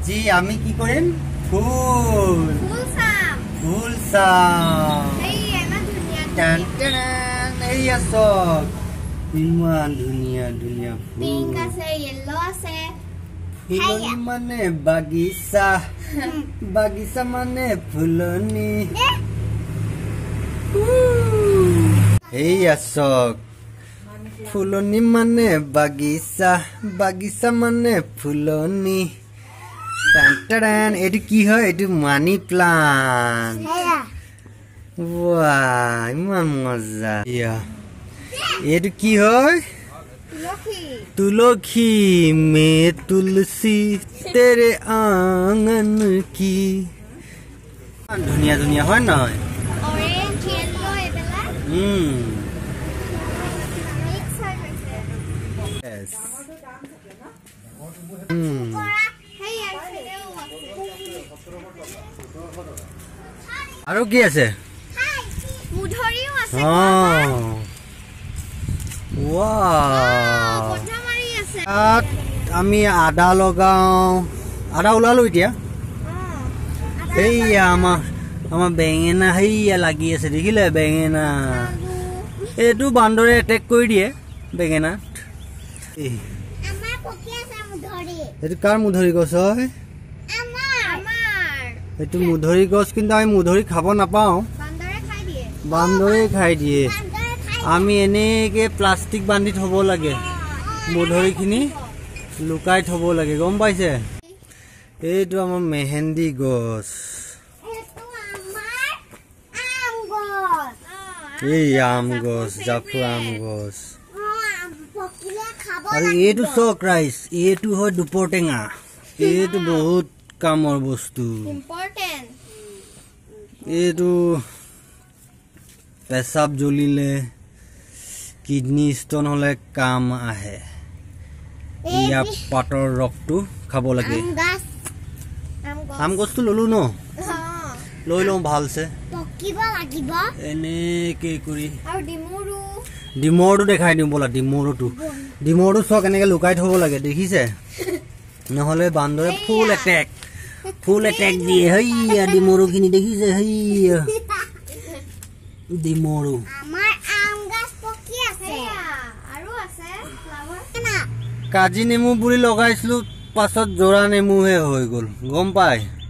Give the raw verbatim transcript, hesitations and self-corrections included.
আজি আমি কি কৰিম ফুল ফুল চাম ফুল চাম এই এনা ধুনিয়া টান টান এই আসক ইমান ধুনিয়া ধুনিয়া ফুল পিঙ্ক আছে ইয়েলো আছে ফুলনি মানে বাগিচা বাগিচা মানে ফুলনি এই আসক ফুলনি মানে বাগিচা বাগিচা মানে ফুলনি টান টান এটো কি হয় এটো মানি প্লান্ট वाह इमान मजा या एटु की होय तुलसी तुलसी में तुलसी तेरे आंगन की दुनिया दुनिया হয় না ऑरेंज येलो এবেলা হুম মিক্স হৈ গৈছে यस হুম হেই আইছেও আছে আৰু কি আছে মুধৰিও আছে অ ওয়াও বন্ধা মাৰি আছে আমি আদা লগাও আদা উলালো এতিয়া হেইয়া আমাৰ আমাৰ বেঙেনা হেইয়া লাগি আছে দেখিলে বেঙেনা এটো বান্দৰে এটেক কৰি দিয়ে বেঙেনা আমাৰ পকি আছে মুধৰি এটো কাৰ মুধৰি গছ হয় আমাৰ আমাৰ এটো মুধৰি গছ কিন্তু আমি মুধৰি খাব নাপাও বান্দৰে খাই দিয়ে বান্দৰে খাই দিয়ে আমি এনেকে প্লাষ্টিক বান্ধি থব লাগে মুধৰিখিনি লুকাই থব লাগে গম পাইছে এইটো আমাৰ মেহেন্দি গছ এটো আমাৰ আম গছ এই আম গছ জাফু আম গছ পকিলে খাব আৰু এইটো চক ৰাইস এইটো হয় দুপৰ টেঙা এইটো বহুত কামৰ বস্তু ইম্পৰ্টেন্ট এইটো পেছাব জ্বলিলে কিডনি ষ্টন হলে কাম আহে ইয়া পাতৰ ৰসটো খাব লাগে আম গছ আম গছ আম গছটো ললো ন লৈ লওঁ ভালছে পকিব লাগিব এনেকে কৰি আৰু ডিমুৰু ডিমৰটো দেখাই দিওঁ বলা ডিমৰটো ডিমৰটো চক এনেকে লুকাই থব লাগে দেখিছে নহলে বান্দৰে ফুল এটেক ফুল এটেক দিয়ে হেইয়া ডিমৰুখিনি দেখিছে হেইয়া ডিমৰু আমাৰ আম গছ পকি আছে আৰু আছে ফ্লাৱাৰ না কাজি নেমু বুলি লগাইছিলো পাছত জোৰা নেমুহে হৈ গল গম পাই